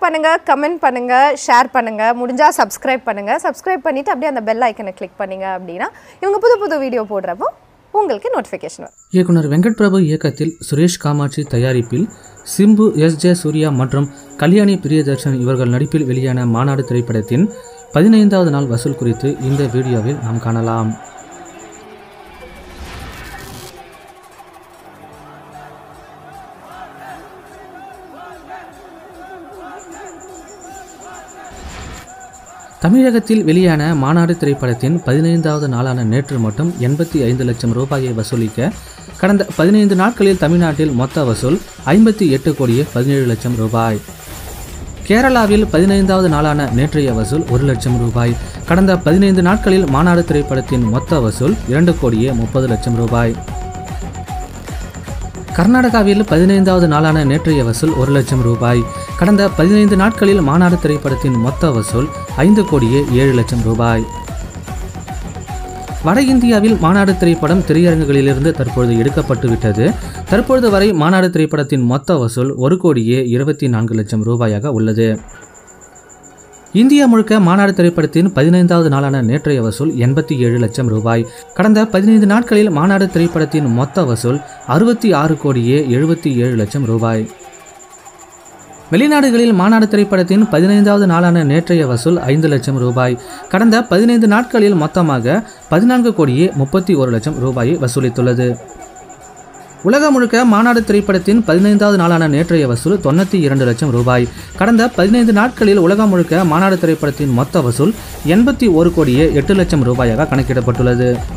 பண்ணுங்க, கமெண்ட் பண்ணுங்க, ஷேர் பண்ணுங்க, முடிஞ்சா சப்ஸ்கிரைப் பண்ணுங்க. சப்ஸ்கிரைப் பண்ணிட்டு அப்படியே அந்த பெல் ஐக்கனை கிளிக் பண்ணீங்க அப்படின்னா இவங்க புது புது வீடியோ போடுறப்போ உங்களுக்கு நோட்டிஃபிகேஷன் வரும். இயக்குனர் வெங்கட் பிரபு இயக்கத்தில் சுரேஷ் காமாட்சி தயாரிப்பில் சிம்பு, SJ மற்றும் கல்யாணி பிரியதர்ஷன் இவர்கள் நடிப்பில் வெளியான மாநாடு திரைப்படத்தின் 15வது நாள் வசூல் குறித்து இந்த வீடியோவில் நாம் காணலாம். தமிழகத்தில் வெளியான மாநாடு திரைப்படத்தின் 15வது நாளான நேற்று மட்டும் 85 லட்சம் ரூபாயை வசூலிக்க கடந்த 15 நாட்களில் தமிழ்நாட்டில் மொத்த வசூல் 58 கோடியே 17 லட்சம் ரூபாய். கேரளாவில் 15வது நாளான நேற்றைய வசூல் 1 லட்சம் ரூபாய். கடந்த 15 நாட்களில் மாநாடு திரைப்படத்தின் மொத்த வசூல் 2 கோடியே 30 லட்சம் ரூபாய். கர்நாடகாவில் 15வது நாளான நேற்றைய வசூல் 1 லட்சம் ரூபாய். கடந்த 15 நாட்களில் மாநாடு திரைப்படத்தின் மொத்த வசூல் 5 கோடியே 7 லட்சம் ரூபாய். வட இந்தியாவில் மாநாடு திரைப்படம் திரையரங்குகளிலிருந்து தற்பொழுது எடுக்கப்பட்டு விட்டது. தற்பொழுது வரை மாநாடு திரைப்படத்தின் மொத்த வசூல் 1 கோடியே 24 லட்சம் ரூபாயாக உள்ளது. இந்தியா முழுக்க மாநாடு திரைப்படத்தின் 15வது நாளான நேற்றைய வசூல் 87 லட்சம் ரூபாய். கடந்த 15 நாட்களில் மாநாடு திரைப்படத்தின் மொத்த வசூல் 66 கோடியே 77 லட்சம் ரூபாய். வெளிநாடுகளில் மாநாடு திரைப்படத்தின் 15வது நாளான நேற்றைய வசூல் 5 லட்சம் ரூபாய். கடந்த 15 நாட்களில் மொத்தமாக 14 கோடியே 31 லட்சம் ரூபாயை வசூலித்துள்ளது. உலகம் முழுக்க மாநாடு திரைப்படத்தின் 15வது நாளான நேற்றைய வசூல் 92 லட்சம் ரூபாய். கடந்த 15 நாட்களில் உலகம் முழுக்க மாநாடு திரைப்படத்தின் மொத்த வசூல் 81 கோடியே 8 லட்சம் ரூபாயாக கணக்கிடப்பட்டுள்ளது.